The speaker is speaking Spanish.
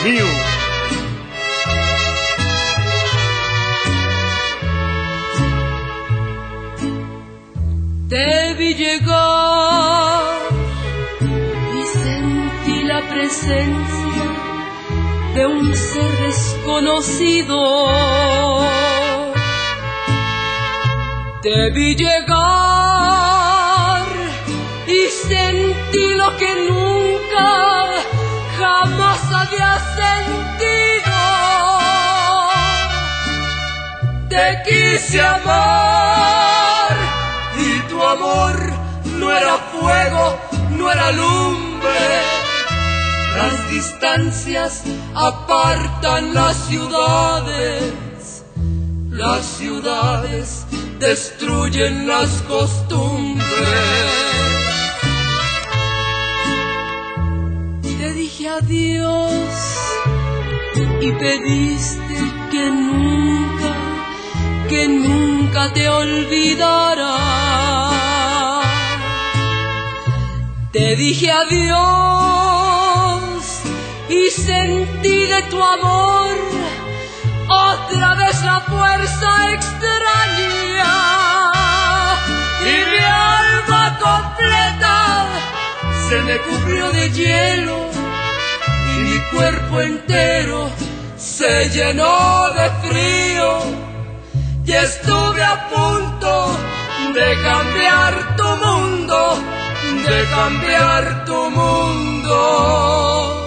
mío. Te vi llegar y sentí la presencia de un ser desconocido. Te vi llegar y sentí lo que nunca jamás había sentido. Te quise amar y tu amor no era fuego, no era lumbre. Las distancias apartan las ciudades destruyen las costumbres. Te dije adiós y pediste que nunca te olvidara. Te dije adiós y sentí de tu amor otra vez la fuerza extraña, y mi alma completa se me cubrió de hielo y mi cuerpo entero se llenó de frío, y estuve a punto de cambiar tu mundo, de cambiar tu mundo.